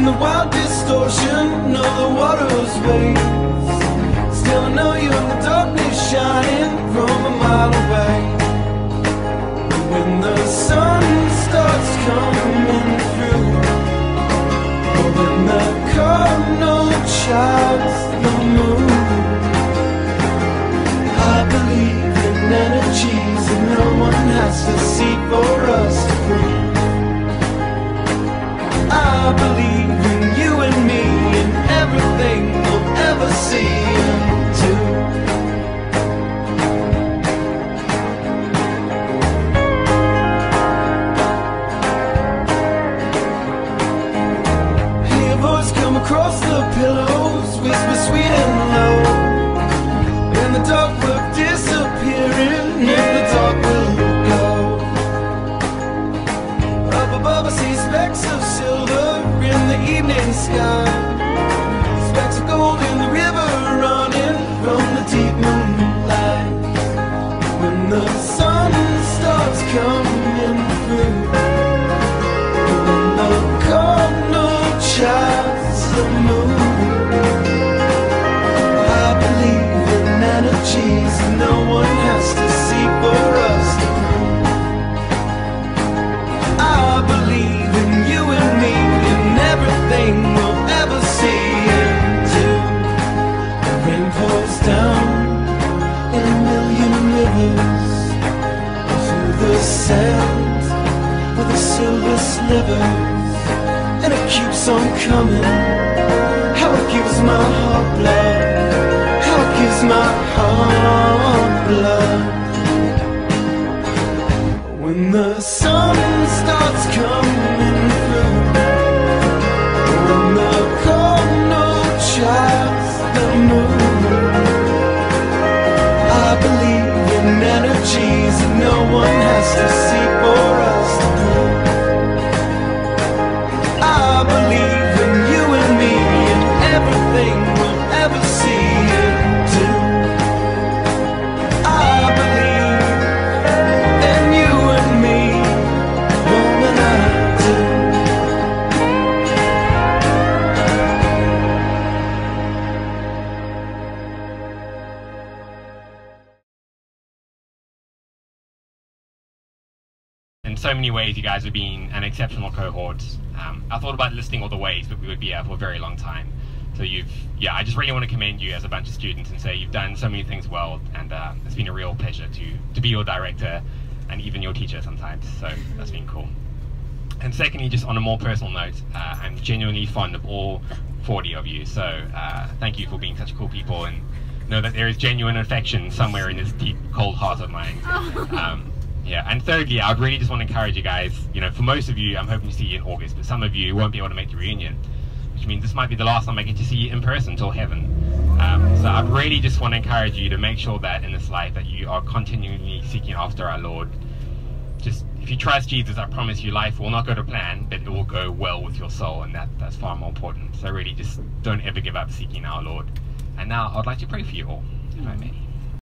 the wild distortion of the water's waves. Still I know you in the darkness shining from a mile away. When the sun starts coming through, or when the cardinal chides the moon, I believe in energies that no one has to see for us to prove. I believe in you and me and everything we'll ever see and do. Hear a voice come across the pillows, whisper sweet and low, and the dark look disappearing, and the dark will go. Up above I see specks of silver in the evening sky, specks of gold in the river running from the deep moonlight. When the sun starts coming through, when the cardinal chides the moon, I believe in energies that no one has to see for us to prove. I believe in you and me and everything we'll ever see and do. The rain pours down in a million rivers through the sand with the silver slivers, and it keeps on coming. How it gives my heart blood, how it gives my heart blood. When the sun starts coming through, when the cardinal chides the moon, I believe in energies that no one has to see for us to prove. I believe in you and me and everything we'll ever see and do. I believe in you and me more than I do. In so many ways, you guys have been an exceptional cohort. I thought about listing all the ways, but we would be here for a very long time. So I just really want to commend you as a bunch of students and say you've done so many things well, and it's been a real pleasure to be your director and even your teacher sometimes. So that's been cool. And secondly, just on a more personal note, I'm genuinely fond of all 40 of you. So thank you for being such cool people, and know that there is genuine affection somewhere in this deep, cold heart of mine. Yeah, and thirdly, I would really just want to encourage you guys, for most of you, I'm hoping to see you in August, but some of you won't be able to make the reunion, which means this might be the last time I get to see you in person till heaven. So I really just want to encourage you to make sure that in this life that you are continually seeking after our Lord. Just, if you trust Jesus, I promise you life will not go to plan, but it will go well with your soul, and that's far more important. So really just don't ever give up seeking our Lord. And now I'd like to pray for you all, if I may.